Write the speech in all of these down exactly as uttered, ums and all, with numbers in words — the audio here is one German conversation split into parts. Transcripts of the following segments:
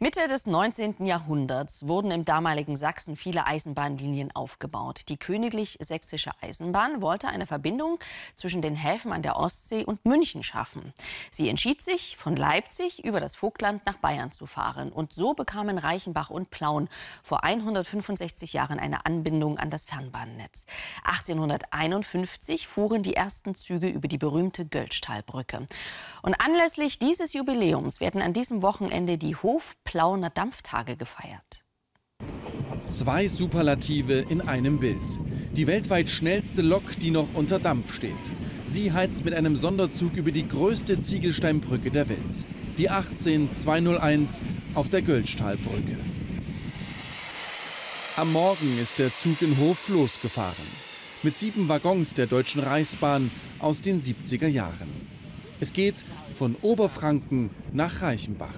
Mitte des neunzehnten Jahrhunderts wurden im damaligen Sachsen viele Eisenbahnlinien aufgebaut. Die Königlich Sächsische Eisenbahn wollte eine Verbindung zwischen den Häfen an der Ostsee und München schaffen. Sie entschied sich, von Leipzig über das Vogtland nach Bayern zu fahren. Und so bekamen Reichenbach und Plauen vor hundertfünfundsechzig Jahren eine Anbindung an das Fernbahnnetz. achtzehnhunderteinundfünfzig fuhren die ersten Züge über die berühmte Göltzschtalbrücke. Und anlässlich dieses Jubiläums werden an diesem Wochenende die Hof-Plauener Dampftage gefeiert. Zwei Superlative in einem Bild. Die weltweit schnellste Lok, die noch unter Dampf steht. Sie heizt mit einem Sonderzug über die größte Ziegelsteinbrücke der Welt. Die achtzehn zweihunderteins auf der Göltzschtalbrücke. Am Morgen ist der Zug in Hof losgefahren. Mit sieben Waggons der Deutschen Reichsbahn aus den siebziger Jahren. Es geht von Oberfranken nach Reichenbach.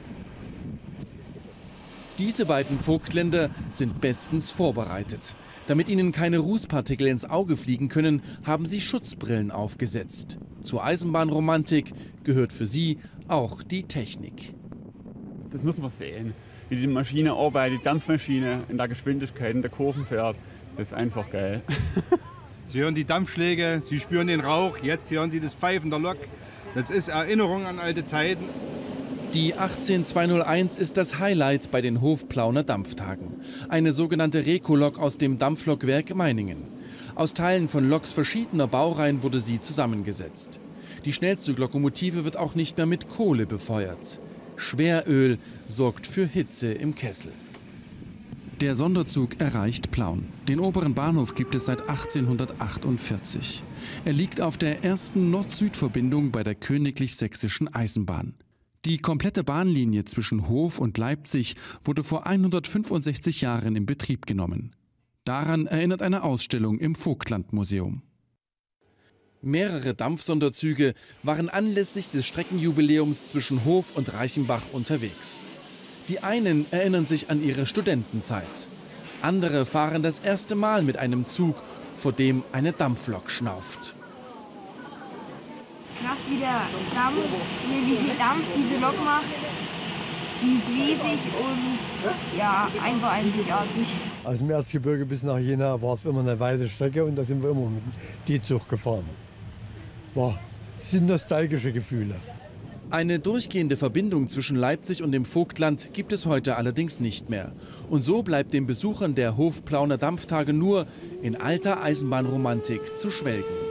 Diese beiden Vogtländer sind bestens vorbereitet. Damit ihnen keine Rußpartikel ins Auge fliegen können, haben sie Schutzbrillen aufgesetzt. Zur Eisenbahnromantik gehört für sie auch die Technik. Das muss man sehen, wie die Maschine arbeitet, die Dampfmaschine in der Geschwindigkeit, in der Kurven fährt. Das ist einfach geil. Sie hören die Dampfschläge, Sie spüren den Rauch, jetzt hören Sie das Pfeifen der Lok. Das ist Erinnerung an alte Zeiten. Die achtzehn zweihunderteins ist das Highlight bei den Hof-Plauener Dampftagen. Eine sogenannte Rekolok aus dem Dampflokwerk Meiningen. Aus Teilen von Loks verschiedener Baureihen wurde sie zusammengesetzt. Die Schnellzuglokomotive wird auch nicht mehr mit Kohle befeuert. Schweröl sorgt für Hitze im Kessel. Der Sonderzug erreicht Plauen. Den oberen Bahnhof gibt es seit achtzehnhundertachtundvierzig. Er liegt auf der ersten Nord-Süd-Verbindung bei der Königlich Sächsischen Eisenbahn. Die komplette Bahnlinie zwischen Hof und Leipzig wurde vor hundertfünfundsechzig Jahren in Betrieb genommen. Daran erinnert eine Ausstellung im Vogtlandmuseum. Mehrere Dampfsonderzüge waren anlässlich des Streckenjubiläums zwischen Hof und Reichenbach unterwegs. Die einen erinnern sich an ihre Studentenzeit. Andere fahren das erste Mal mit einem Zug, vor dem eine Dampflok schnauft. Krass, wie der Dampf, wie viel Dampf diese Lok macht. Die ist riesig und ja, einfach einzigartig. Aus dem Erzgebirge bis nach Jena war es immer eine weite Strecke und da sind wir immer mit dem Zug gefahren. War, das sind nostalgische Gefühle. Eine durchgehende Verbindung zwischen Leipzig und dem Vogtland gibt es heute allerdings nicht mehr. Und so bleibt den Besuchern der Hof-Plauener Dampftage nur in alter Eisenbahnromantik zu schwelgen.